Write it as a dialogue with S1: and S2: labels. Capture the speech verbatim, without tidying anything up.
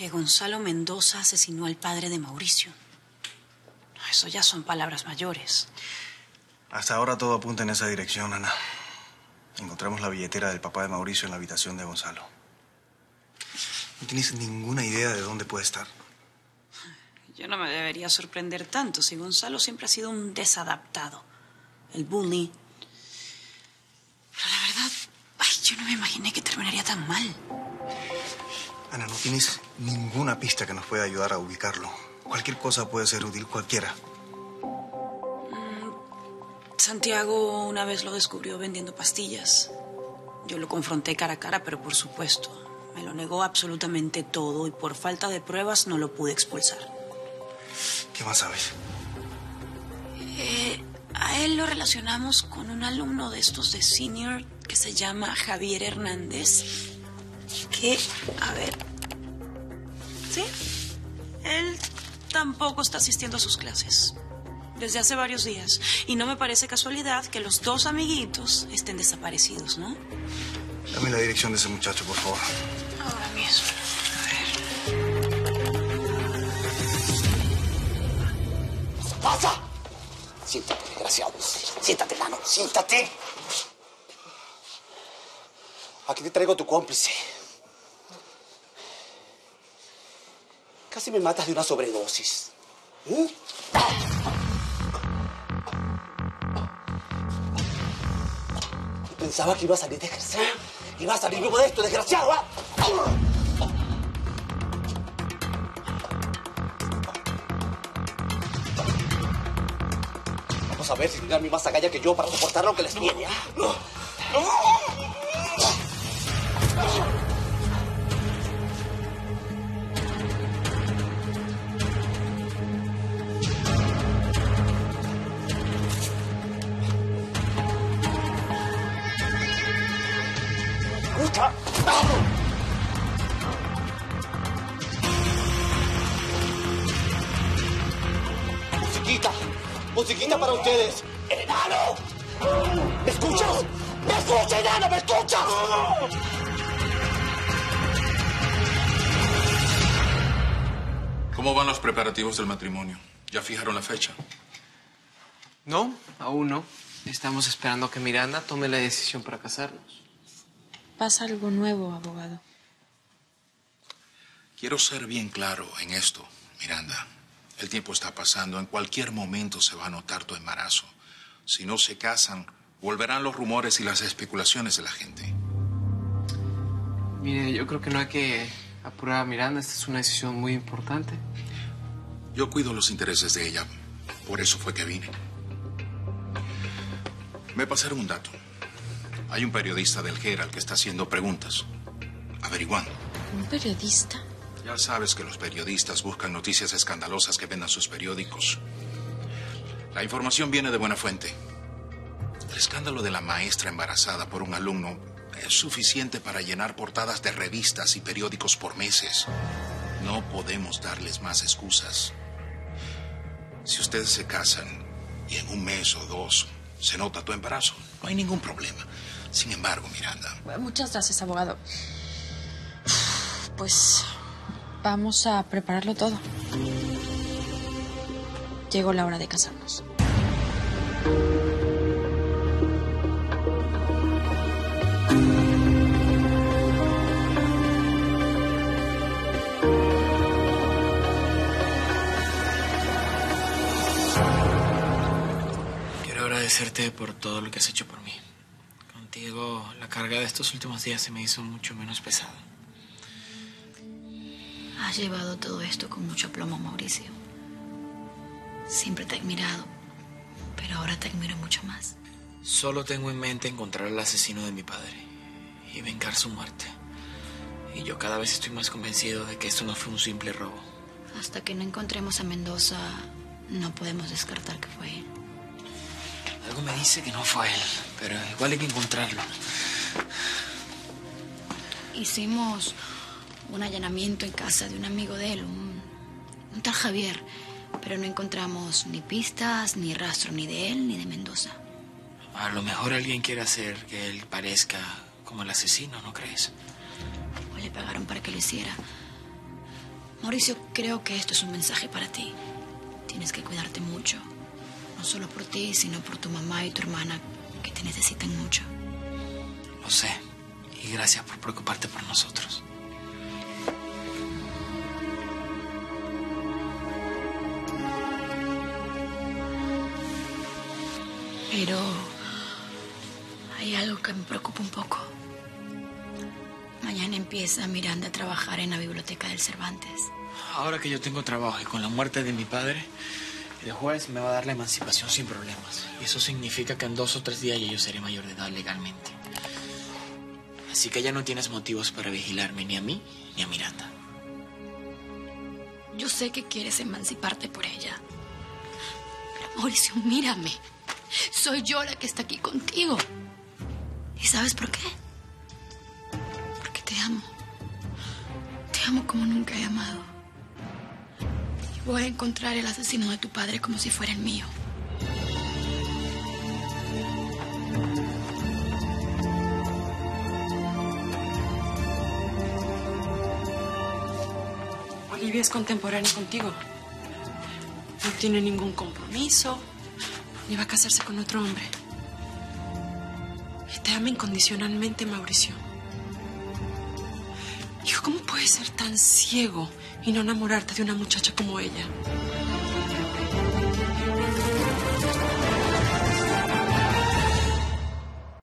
S1: que Gonzalo Mendoza asesinó al padre de Mauricio. Eso ya son palabras mayores.
S2: Hasta ahora todo apunta en esa dirección, Ana. Encontramos la billetera del papá de Mauricio en la habitación de Gonzalo. ¿No tienes ninguna idea de dónde puede estar?
S1: Yo no me debería sorprender tanto si Gonzalo siempre ha sido un desadaptado. El bully. Pero la verdad, ay, yo no me imaginé que terminaría tan mal.
S2: Ana, no tienes ninguna pista que nos pueda ayudar a ubicarlo. Cualquier cosa puede ser útil, cualquiera.
S1: Mm, Santiago una vez lo descubrió vendiendo pastillas. Yo lo confronté cara a cara, pero por supuesto, me lo negó absolutamente todo y por falta de pruebas no lo pude expulsar.
S2: ¿Qué más sabes?
S1: Eh, a él lo relacionamos con un alumno de estos de senior que se llama Javier Hernández. Que, a ver... ¿Sí? Él tampoco está asistiendo a sus clases desde hace varios días. Y no me parece casualidad que los dos amiguitos estén desaparecidos, ¿no?
S2: Dame la dirección de ese muchacho, por favor.
S1: Ahora mismo. A ver.
S3: ¿Qué pasa? Siéntate, desgraciado. Siéntate, nano. Siéntate. Aquí te traigo a tu cómplice. Casi me matas de una sobredosis. ¿Mm? Pensaba que iba a salir desgraciado. Iba a salir vivo de esto, desgraciado. ¿Ah? Vamos a ver si tendrán mi más agallas que yo para soportar lo que les viene. ¿Ah? ¡No! ¡No! Musiquita, musiquita para ustedes. ¡Enano! ¿Me escuchas? ¡Me escuchas, enano! ¡Me escuchas!
S4: ¿Cómo van los preparativos del matrimonio? ¿Ya fijaron la fecha?
S5: No, aún no. Estamos esperando que Miranda tome la decisión para casarnos.
S6: Pasa algo nuevo, abogado.
S4: Quiero ser bien claro en esto, Miranda. El tiempo está pasando. En cualquier momento se va a notar tu embarazo. Si no se casan, volverán los rumores y las especulaciones de la gente.
S5: Mire, yo creo que no hay que apurar a Miranda. Esta es una decisión muy importante.
S4: Yo cuido los intereses de ella. Por eso fue que vine. Me pasaron un dato. Hay un periodista del Herald que está haciendo preguntas, averiguando.
S6: ¿Un periodista?
S4: Ya sabes que los periodistas buscan noticias escandalosas que vendan sus periódicos. La información viene de buena fuente. El escándalo de la maestra embarazada por un alumno es suficiente para llenar portadas de revistas y periódicos por meses. No podemos darles más excusas. Si ustedes se casan y en un mes o dos se nota tu embarazo, no hay ningún problema. Sin embargo, Miranda...
S6: Muchas gracias, abogado. Pues vamos a prepararlo todo. Llegó la hora de casarnos.
S5: Quiero agradecerte por todo lo que has hecho por mí. Contigo, la carga de estos últimos días se me hizo mucho menos pesada.
S7: Has llevado todo esto con mucho aplomo, Mauricio. Siempre te he admirado, pero ahora te admiro mucho más.
S5: Solo tengo en mente encontrar al asesino de mi padre y vengar su muerte. Y yo cada vez estoy más convencido de que esto no fue un simple robo.
S7: Hasta que no encontremos a Mendoza, no podemos descartar que fue él.
S5: Algo me dice que no fue él, pero igual hay que encontrarlo.
S7: Hicimos un allanamiento en casa de un amigo de él, un, un tal Javier, pero no encontramos ni pistas, ni rastro, ni de él, ni de Mendoza.
S5: A lo mejor alguien quiere hacer que él parezca como el asesino, ¿no crees?
S7: O le pagaron para que lo hiciera. Mauricio, creo que esto es un mensaje para ti. Tienes que cuidarte mucho. No solo por ti, sino por tu mamá y tu hermana, que te necesitan mucho.
S5: Lo sé. Y gracias por preocuparte por nosotros.
S7: Pero hay algo que me preocupa un poco. Mañana empieza Miranda a trabajar en la biblioteca del Cervantes.
S5: Ahora que yo tengo trabajo y con la muerte de mi padre, el juez me va a dar la emancipación sin problemas. Y eso significa que en dos o tres días ya yo seré mayor de edad legalmente. Así que ya no tienes motivos para vigilarme ni a mí ni a Miranda.
S7: Yo sé que quieres emanciparte por ella. Pero Mauricio, mírame. Soy yo la que está aquí contigo. ¿Y sabes por qué? Porque te amo. Te amo como nunca he amado. Y voy a encontrar el asesino de tu padre como si fuera el mío.
S6: Olivia es contemporánea contigo. No tiene ningún compromiso, ni va a casarse con otro hombre. Y te ama incondicionalmente, Mauricio. Hijo, ¿cómo puedes ser tan ciego y no enamorarte de una muchacha como ella?